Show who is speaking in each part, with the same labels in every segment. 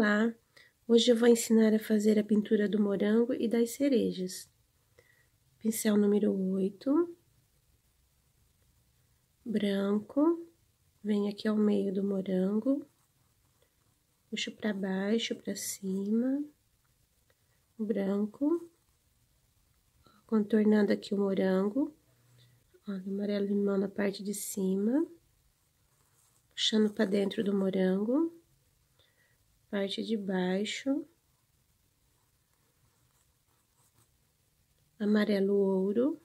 Speaker 1: Olá! Hoje eu vou ensinar a fazer a pintura do morango e das cerejas. Pincel número 8, branco, venho aqui ao meio do morango, puxo para baixo, para cima, branco, contornando aqui o morango, ó, amarelo limão na parte de cima, puxando para dentro do morango. Parte de baixo, amarelo ouro,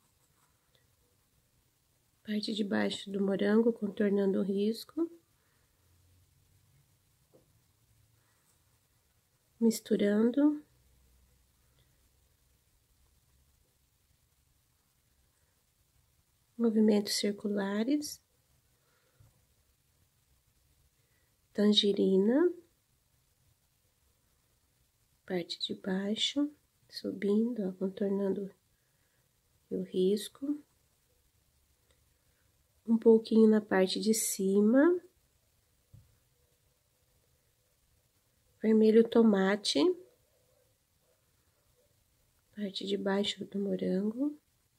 Speaker 1: parte de baixo do morango, contornando o risco, misturando, movimentos circulares, tangerina. Parte de baixo, subindo, ó, contornando o risco. Um pouquinho na parte de cima. Vermelho tomate. Parte de baixo do morango.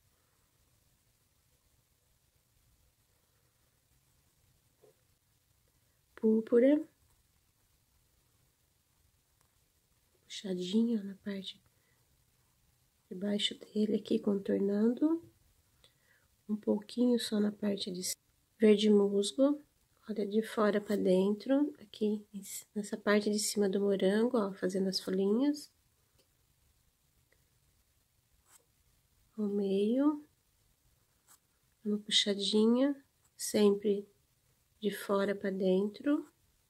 Speaker 1: Púrpura. Puxadinha na parte de baixo dele aqui, contornando. Um pouquinho só na parte de cima. Verde musgo, olha de fora para dentro, aqui nessa parte de cima do morango, ó, fazendo as folhinhas. Ao meio. Uma puxadinha, sempre de fora para dentro.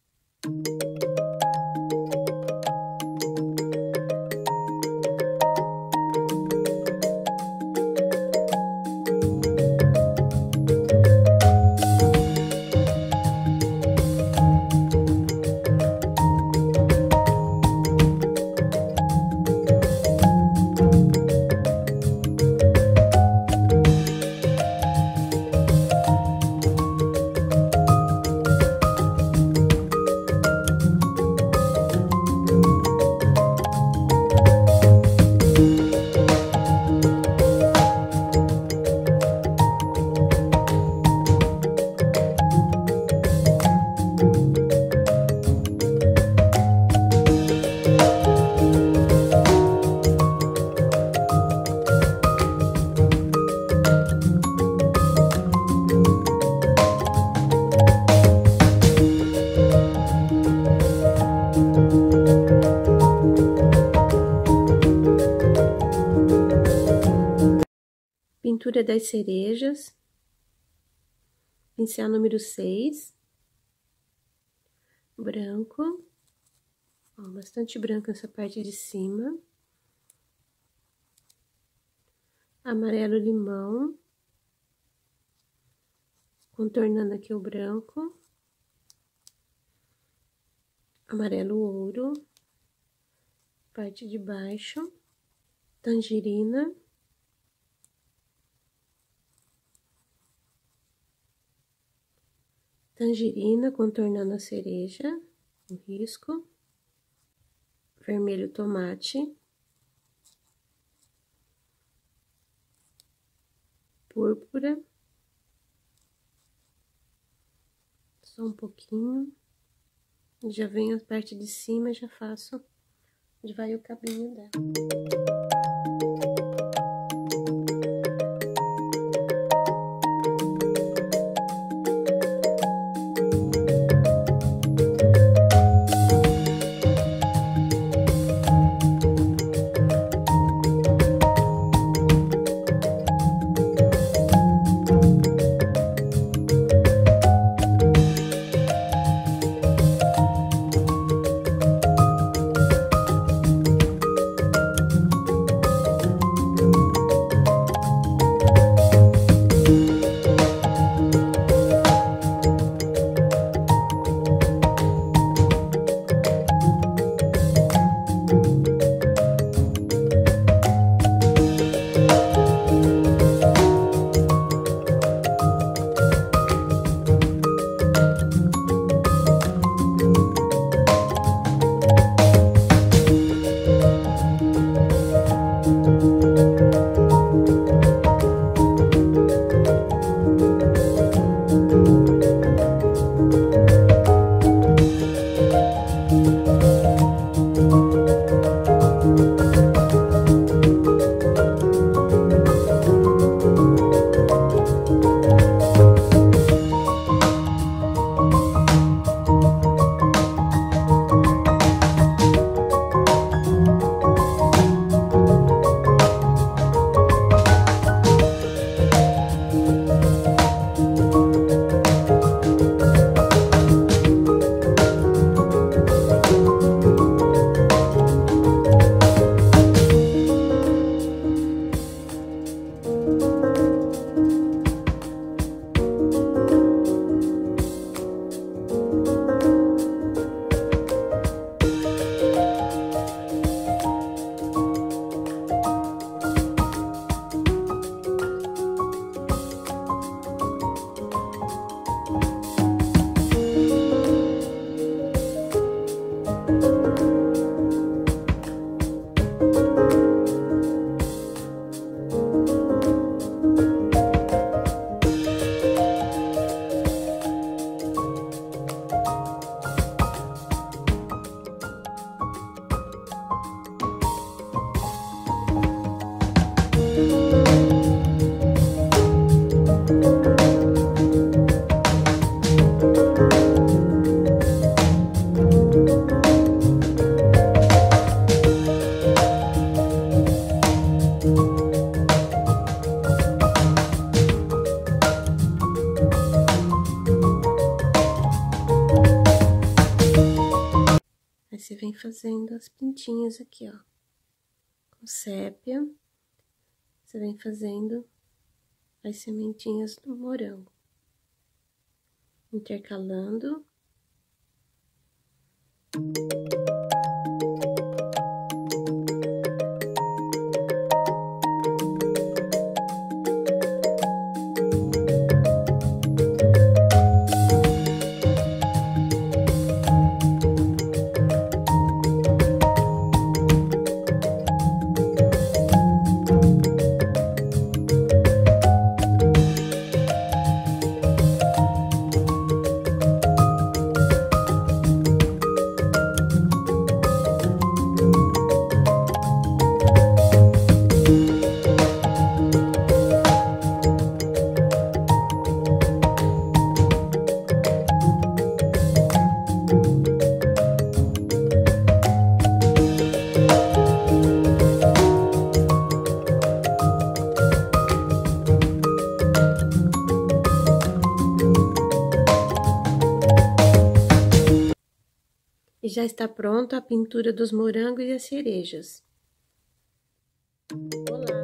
Speaker 1: Pintura das cerejas, pincel número 6, branco, ó, bastante branco nessa parte de cima, amarelo limão, contornando aqui o branco, amarelo ouro, parte de baixo, tangerina. Tangerina, contornando a cereja, o risco. Vermelho tomate. Púrpura. Só um pouquinho. Já venho a parte de cima e já faço onde vai o cabinho dela. Aí, você vem fazendo as pintinhas aqui, ó, com sépia. Você vem fazendo as sementinhas do morango, intercalando. E já está pronta a pintura dos morangos e as cerejas. Olá!